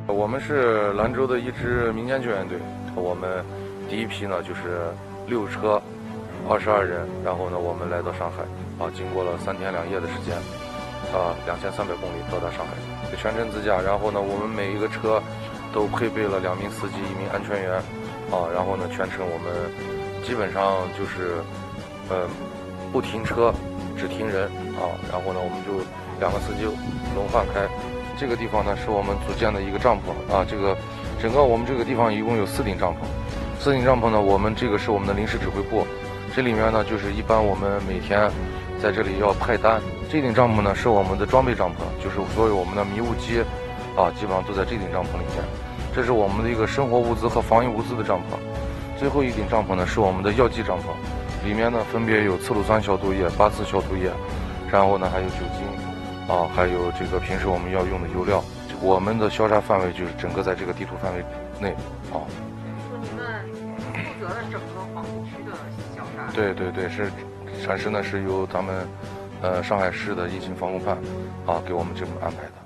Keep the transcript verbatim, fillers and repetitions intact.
我们是兰州的一支民间救援队，我们第一批呢就是六车，二十二人，然后呢我们来到上海，啊，经过了三天两夜的时间，啊，两千三百公里到达上海，全程自驾。然后呢，我们每一个车都配备了两名司机，一名安全员，啊，然后呢全程我们基本上就是呃不停车，只停人，啊，然后呢我们就两个司机轮换开。这个地方呢是我们组建的一个帐篷啊，这个整个我们这个地方一共有四顶帐篷，四顶帐篷呢，我们这个是我们的临时指挥部，这里面呢就是一般我们每天在这里要派单。这顶帐篷呢是我们的装备帐篷，就是所有我们的迷雾机啊，基本上都在这顶帐篷里面。这是我们的一个生活物资和防疫物资的帐篷。最后一顶帐篷呢是我们的药剂帐篷，里面呢分别有次氯酸消毒液、八四消毒液，然后呢还有酒精。啊，还有这个平时我们要用的油料，我们的消杀范围就是整个在这个地图范围内啊。 说你们负责了整个黄浦区的消杀？ 对对对，是暂时呢是由咱们呃上海市的疫情防控办啊给我们这么安排的。